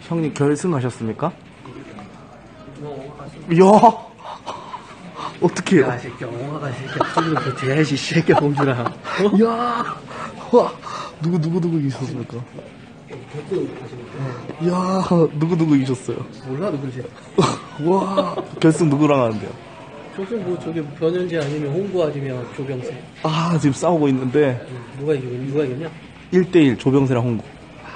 형님 결승하셨습니까? 이야 어떻게 야, 새끼야, 엉아가 새끼야, 소리를 더 돼야지, 새끼야, 봉준아. 이야 와 누구 이기셨습니까? 이야 누구 이기셨어요? 몰라, 누구지? 와 결승 누구랑 하는데요? 조금 뭐, 저기, 변현재 아니면 홍보 아니면 조병세. 아 지금 싸우고 있는데 누가 이겼냐? 1대1 조병세랑 홍구.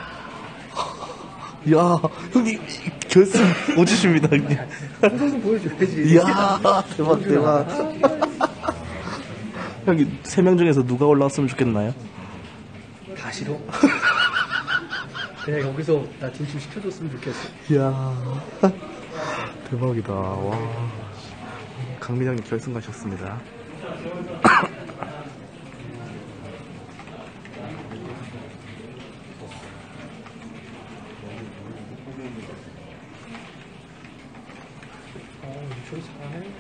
이야 형님 결승 오지십니다 형님. 홍성도 보여줘야지. 이야 대박 형님 3명 중에서 누가 올라왔으면 좋겠나요? 다 싫어. 그냥 여기서 나 진출 시켜줬으면 좋겠어. 이야 대박이다. 와 강민형님 결승 가셨습니다. 유철 잘하네.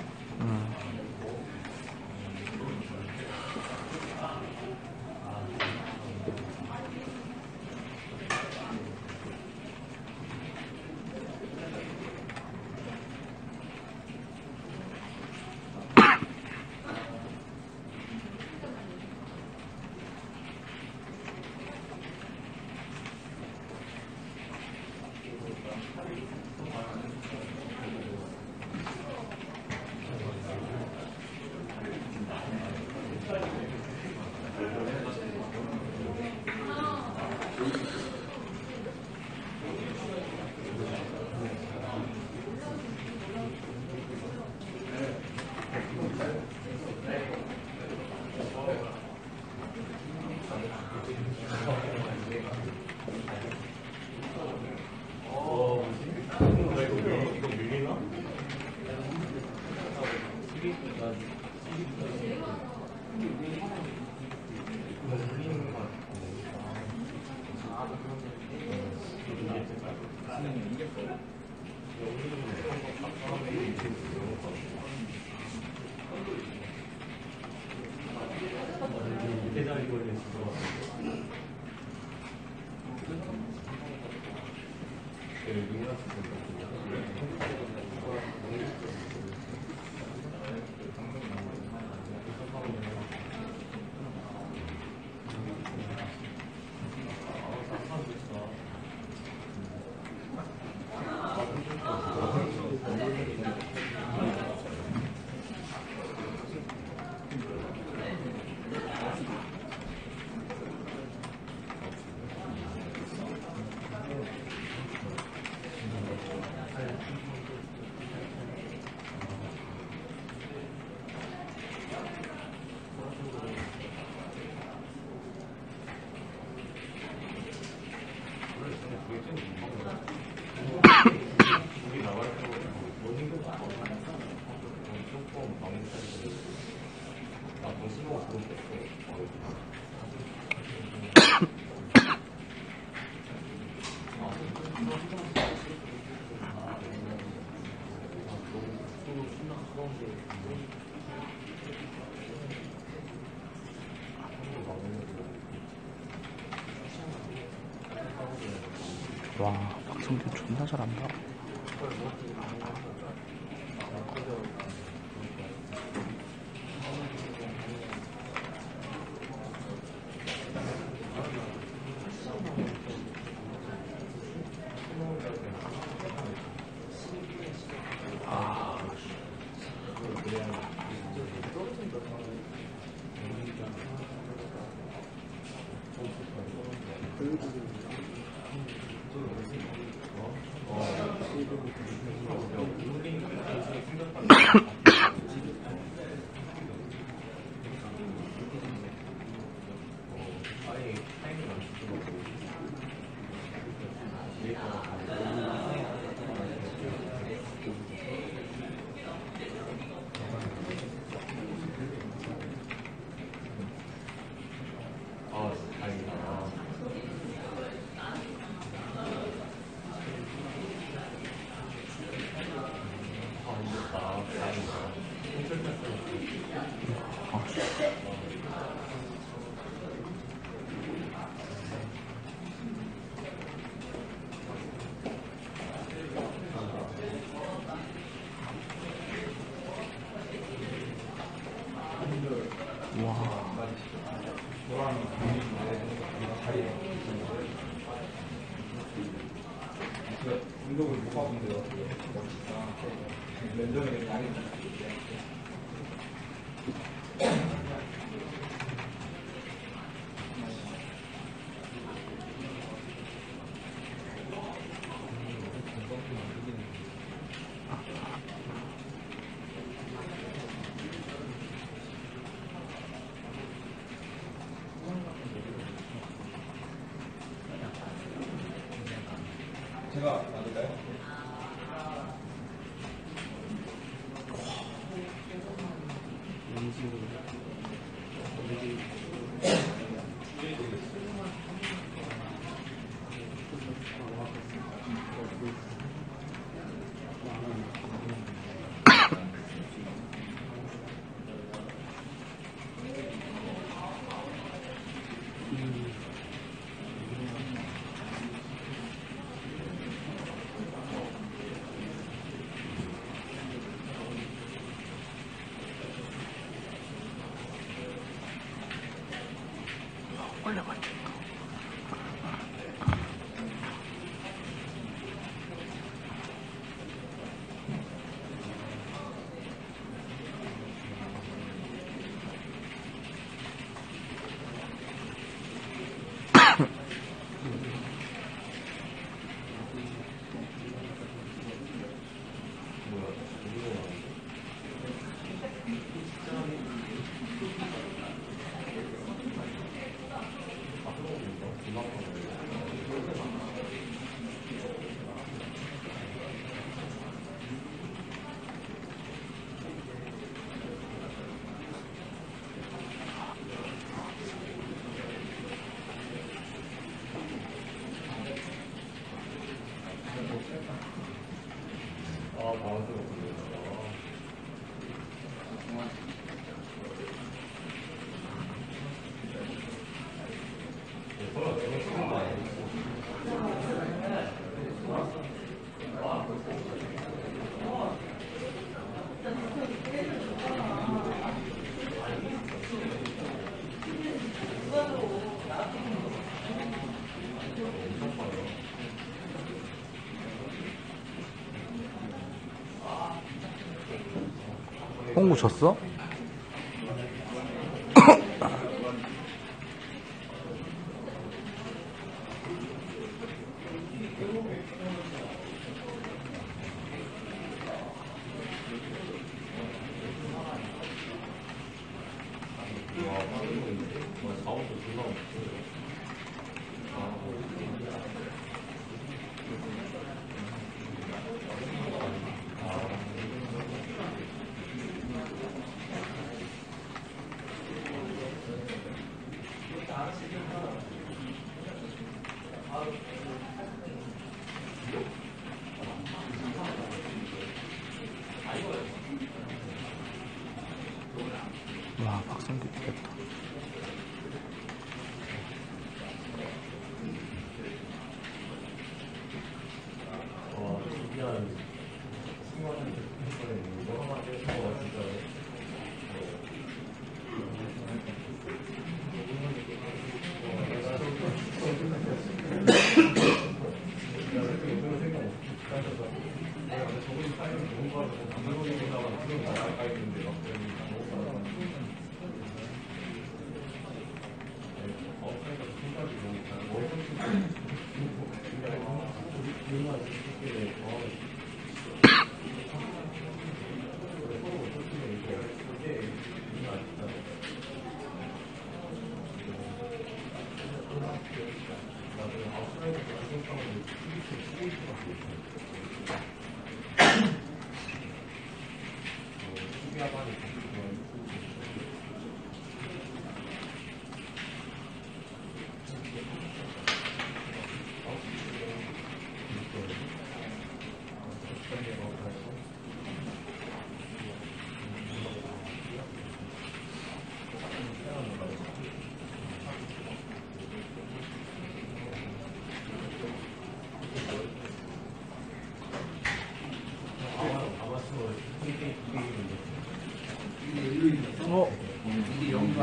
와 박성균 존나 잘한다. 제가 맞을까요? 올려봐. 홍구 졌어? 와, 박성규 되겠다.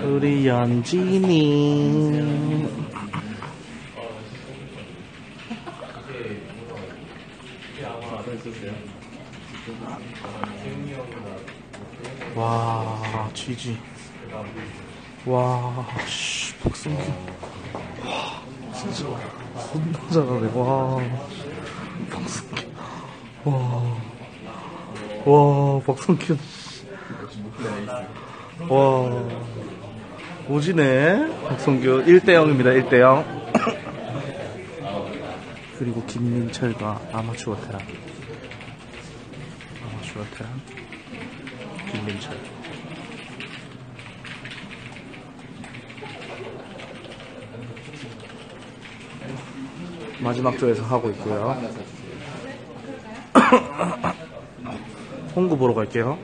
우리 연진이. 와, GG. 와, 씨, 박성규. 와, 진짜, 존나 잘하네. 와, 박성규. 와, 박성규. 와, 오지네. 박성규 1대0입니다, 1대0. 그리고 김민철과 아마추어 테란. 김민철. 마지막 조에서 하고 있고요. 홍구 보러 갈게요.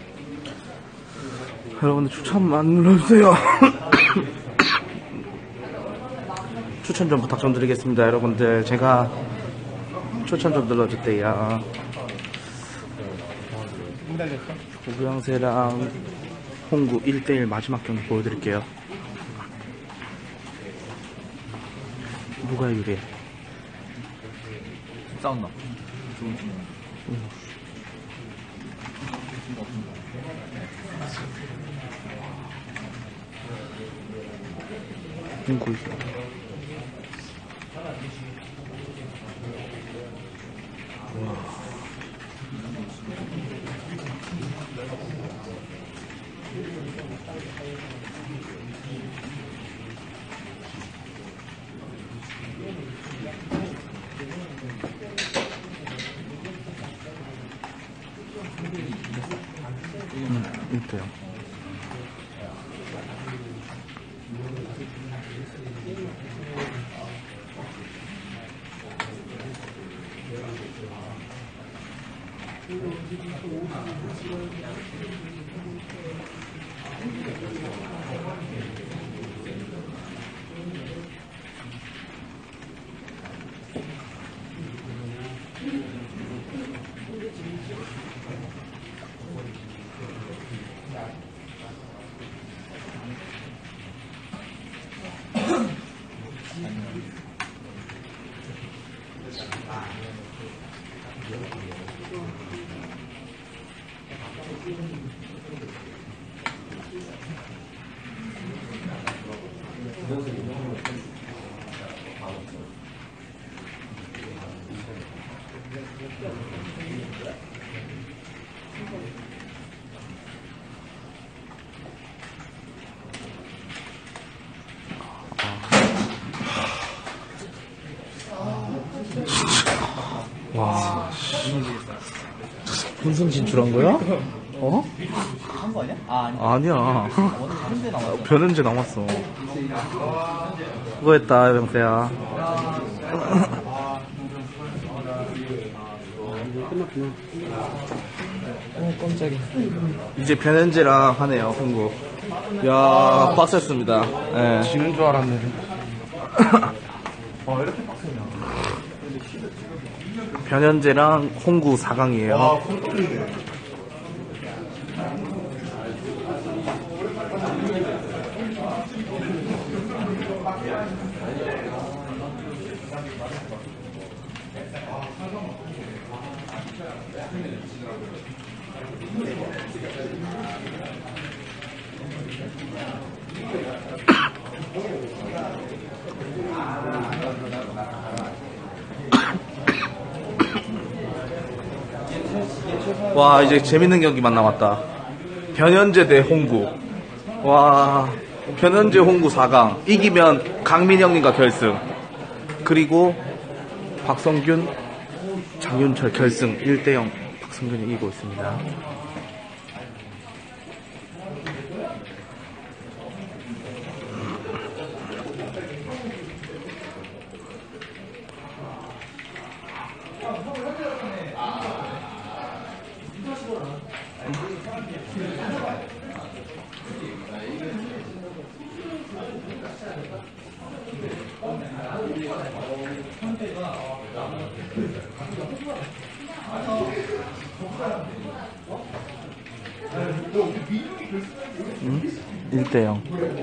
여러분들 추천만 눌러주세요. 추천 좀 부탁 좀 드리겠습니다. 여러분들 제가 추천 좀 눌러주세요. 고구양새랑 홍구 1대1 마지막 경기 보여드릴게요. 누가 유리해? 싸웠나? 홍구. 이때요. 와, 본선 진출한 거야? 어? 한 거 아니야? 아, 아니. 아니야. 현재 나왔어. 변현재 남았어. 수고했다, 병태야. 끝났구나. 깜짝이야. 이제 변현재랑 하네요, 홍구. 야, 빡셌습니다. 예. 지는 줄 알았네. 변현재랑 홍구 4강이에요. 와, 이제 재밌는 경기만 남았다. 변현재 대 홍구. 와, 변현재 홍구 4강. 이기면 강민 형님과 결승. 그리고 박성균, 장윤철 결승 1대0. 박성균이 이기고 있습니다. 응? 1대0.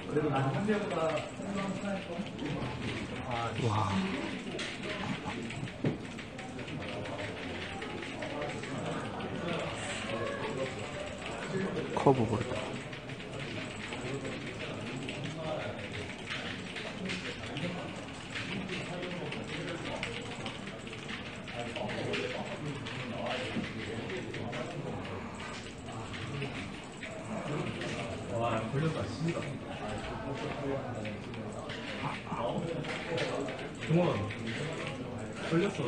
와. 커브볼. 동원 걸렸어.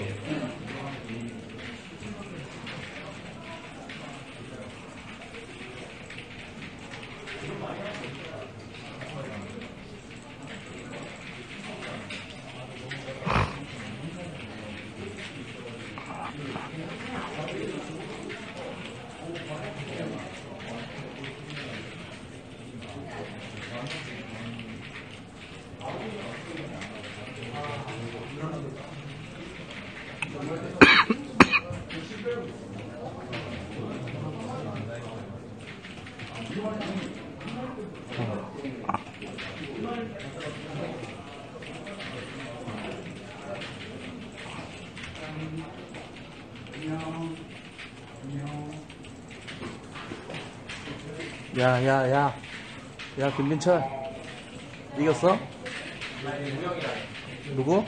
야, 김민철. 이겼어? 누구?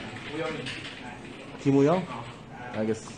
김우영? 알겠어.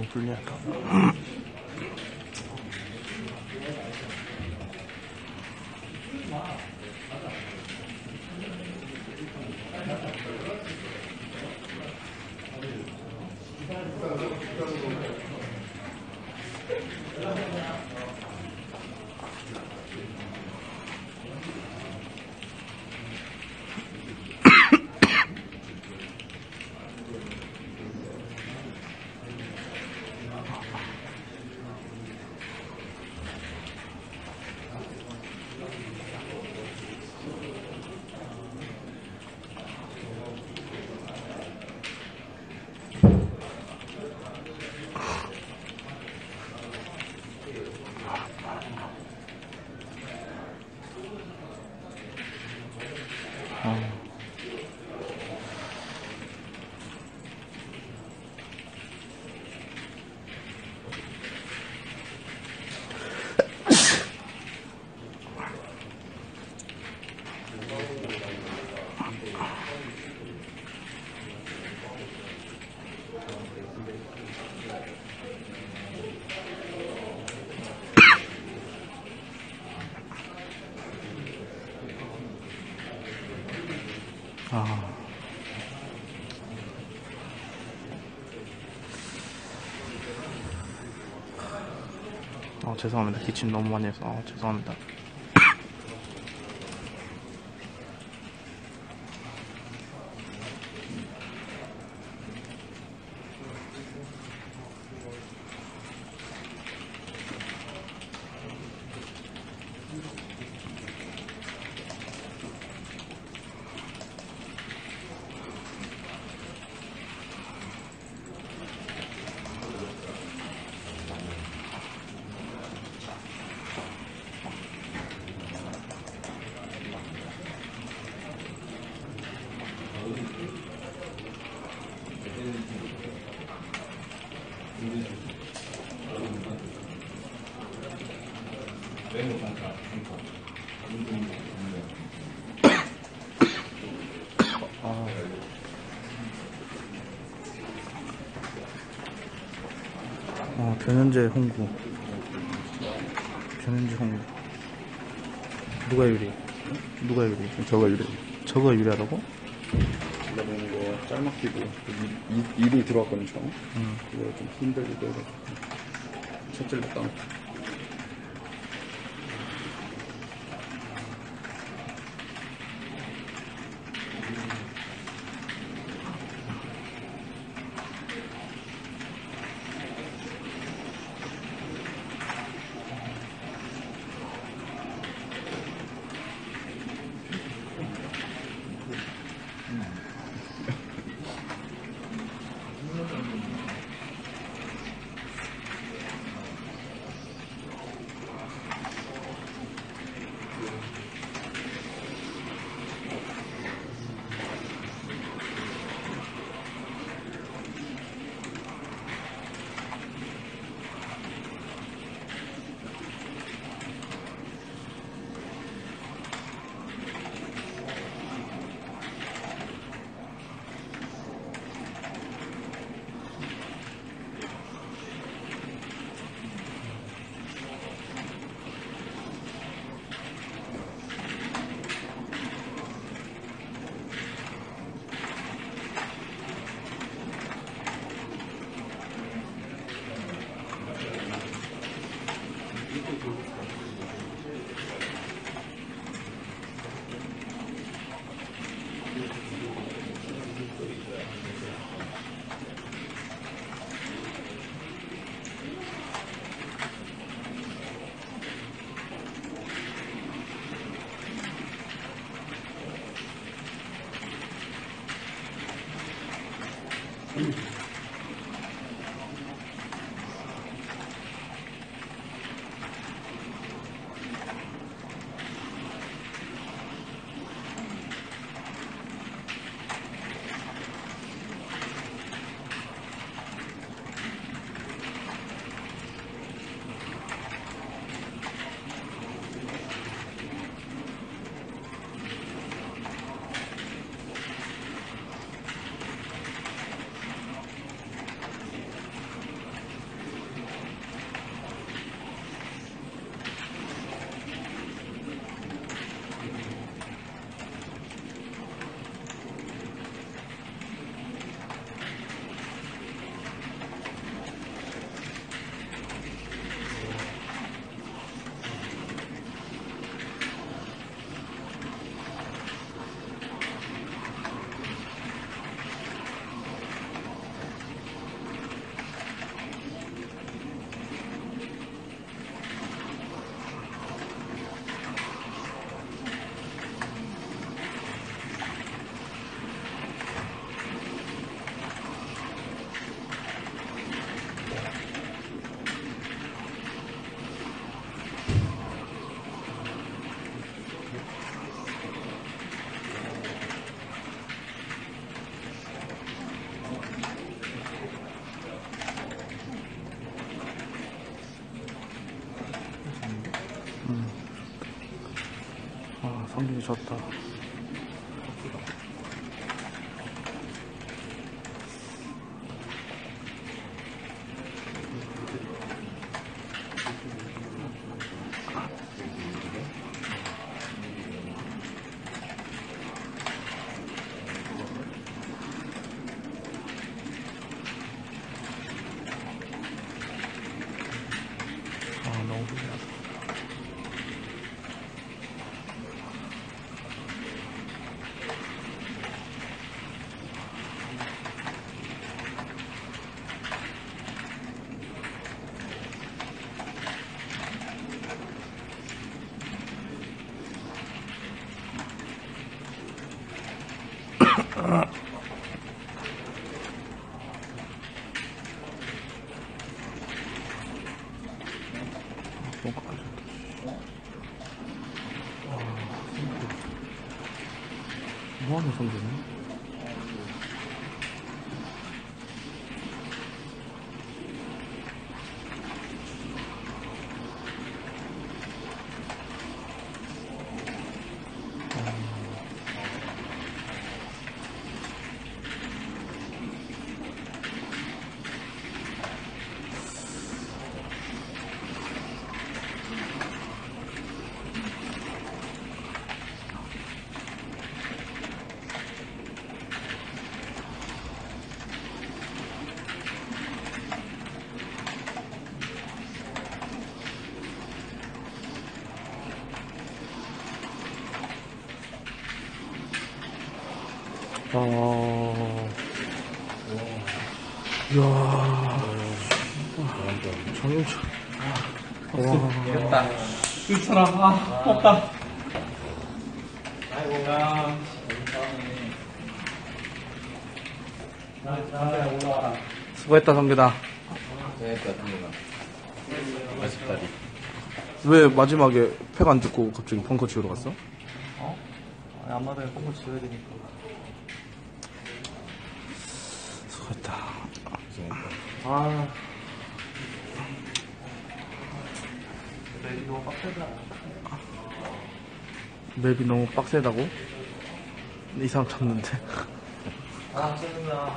너무 불리하다. 죄송합니다. 기침 너무 많이 해서 죄송합니다. 변현재 홍구. 변현재 홍구. 누가 유리? 누가 유리? 저거 이래. 저거 유리하다고? 올라가는 거 짤막기고 일이 들어왔거든 처음에. 그거 좀 힘들기도 해가지고 첫째를 따. 감정이 좋다. 너무 신기하다. 뭐하는 성격이야? 이야, 정영철. 됐다. 끝쳐라. 아, 없다. 아이고, 야. 올라와라. 수고했다, 성균아. 됐다, 성균아. 맛있다리. 왜 마지막에 팩 안 듣고 갑자기 펑커 치우러 갔어? 아니, 앞마당에 pompo 지어야 되니까. 수고했다. 아. 맵이 너무 빡세다. 맵이 너무 빡세다고? 이상 쳤는데. 아, 짜증나.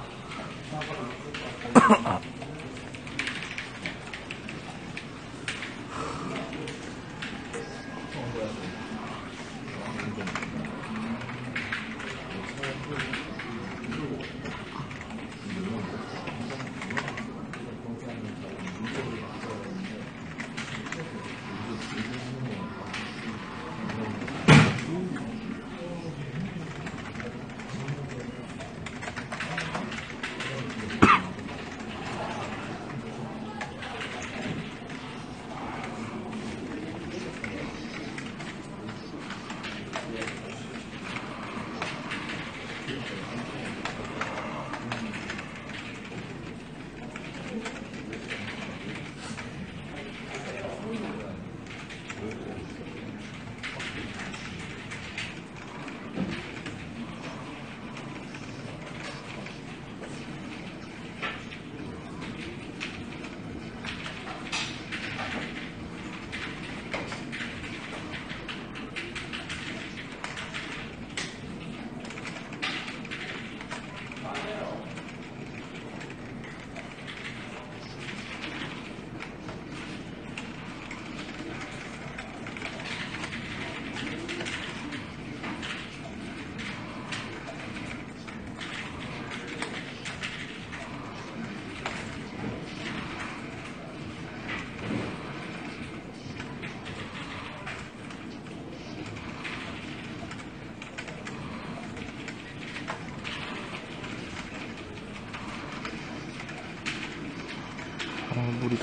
물이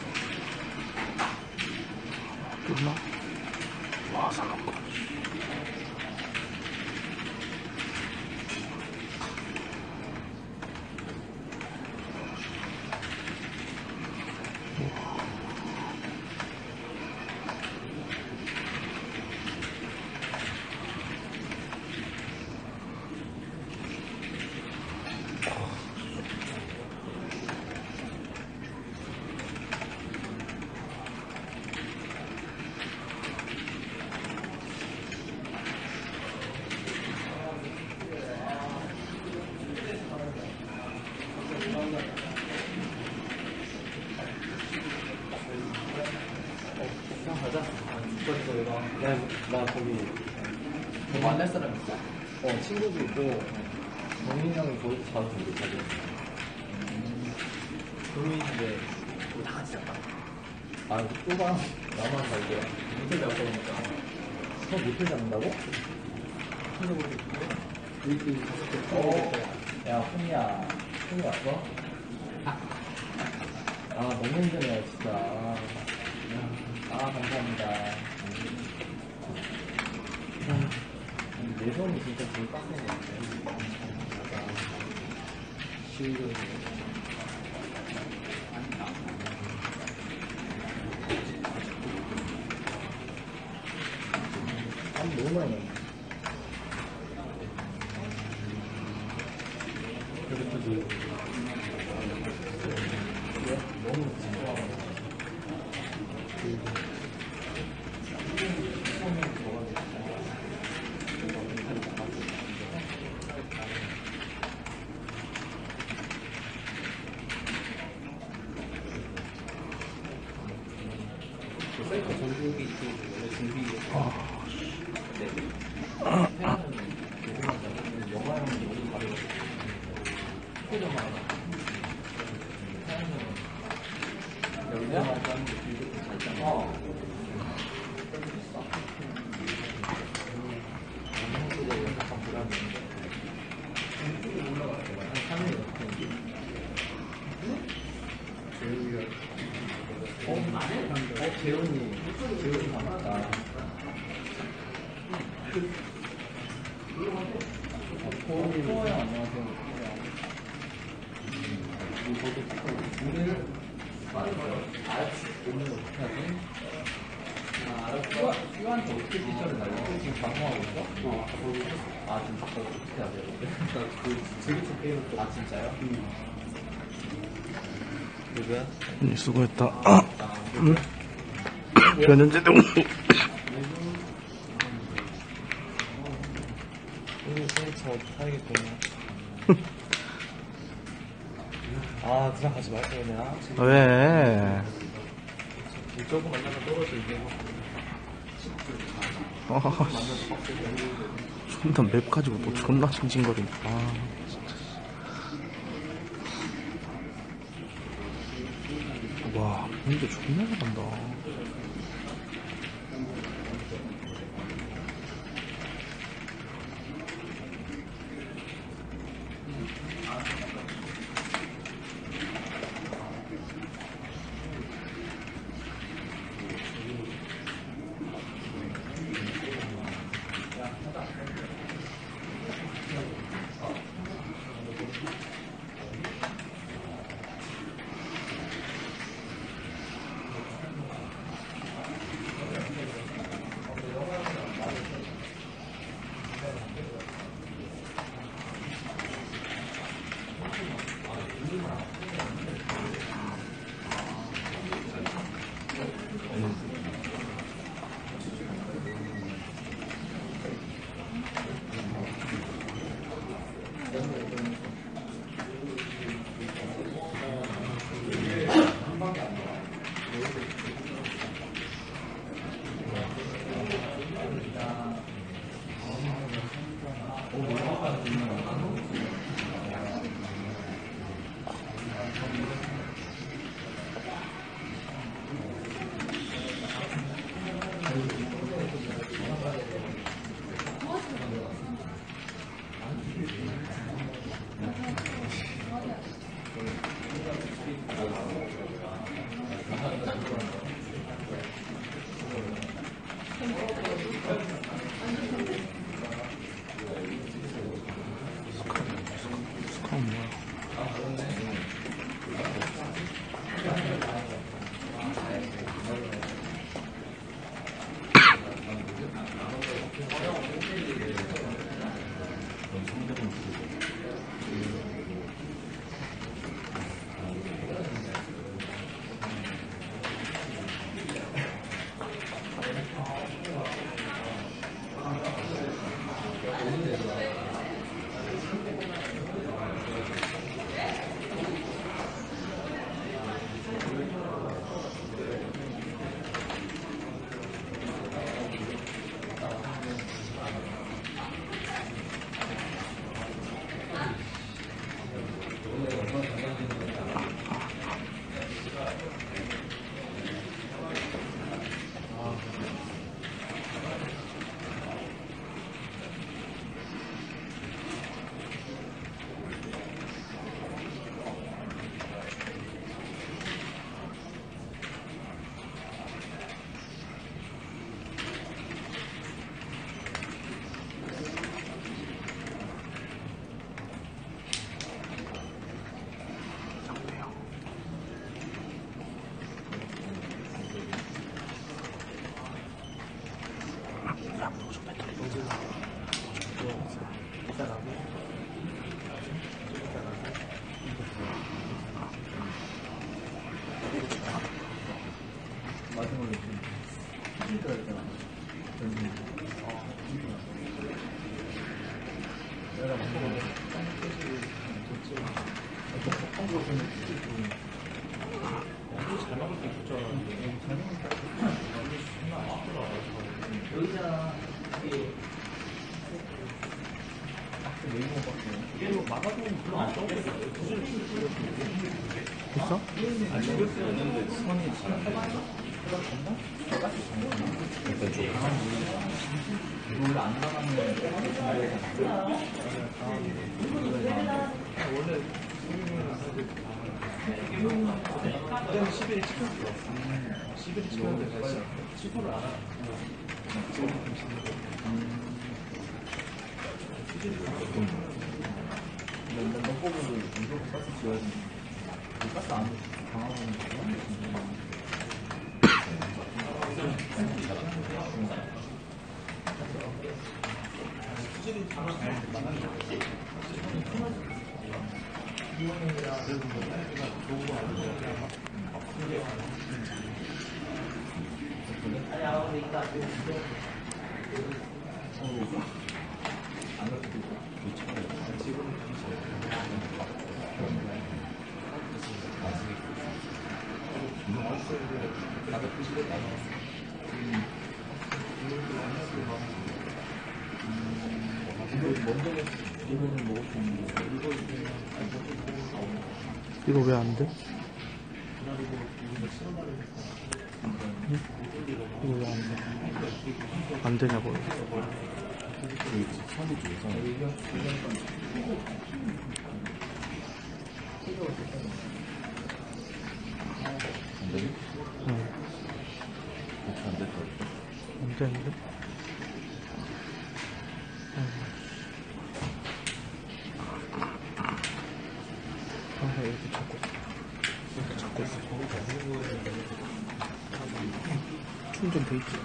뚫나? 와, 상한거. 나 거기 너 만날 사람 있어? 친구도 있고 정민 형이 거기서 자주 보고 자주. 조민인데 우리 다 같이 잤다. 아, 좁아. 나만 살게. 모텔 잡다 보니까. 형 모텔 잡는다고? 야, 훈이야. 훈이 왔어? 아, 너무 힘드네요, 진짜. 감사합니다. 내 손이 진짜 제일 빡센 것 같아. 너무 많이 넣어. 너무 진정하고. 사이트 전국이 원래 준비. 영화랑 모두 다르고. 표정만. 영화만 짜는 게 길게 잘 짜. 약간 불안했는데. 한 3일 같은 재훈이 닮았다. 포어 형 안녕하세요. 오늘 오늘 어떻게 하지? 알았어. 큐한테 어떻게 피처를 날리고 지금 방송하고 있어? 지금 바꿔 어떻게 해야 돼? 그 즐기는 게임을 또. 진짜요? 누구야? 수고했다. 변현재 대 홍구. 오늘 생일차 어떡하겠구나. 그냥 가지 말걸 그냥. 왜? 조금 만나면 떨어지게. 존나 맵 가지고 또 존나 징징거리네. 진짜. 와, 근데 존나 잘한다. 마지막에 좀 힘들어 했잖아. 내가 막 잘 먹을 때 있을 줄 알았는데. 여기잖아. 이게 뭐 막아보면 별로 안 떠오르겠어. 있어? 아니, 이겼는데 선이 잘 안 되나? 원래 안 나가는 원래 그냥 11일 치킨 들어왔어. 11일 치킨인데 치고를 안 하고 넌 뽑아도 이거 가스 지어야지. 가스 안 당하면 그런 이거 왜 안 돼? 이거 왜 안 돼? 안 되냐고요? 안 되는데? 이렇게 잡고 있어. 충전 돼 있지?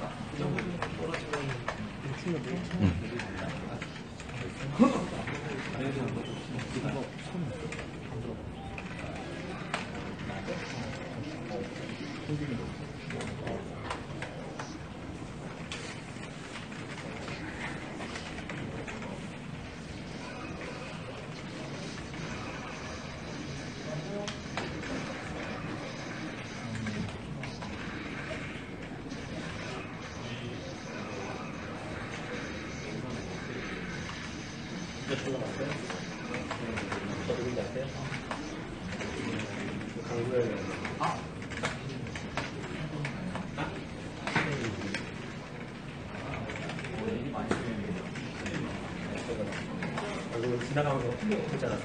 지나가면서 했잖아.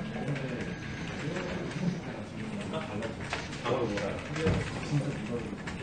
바로 뭐라.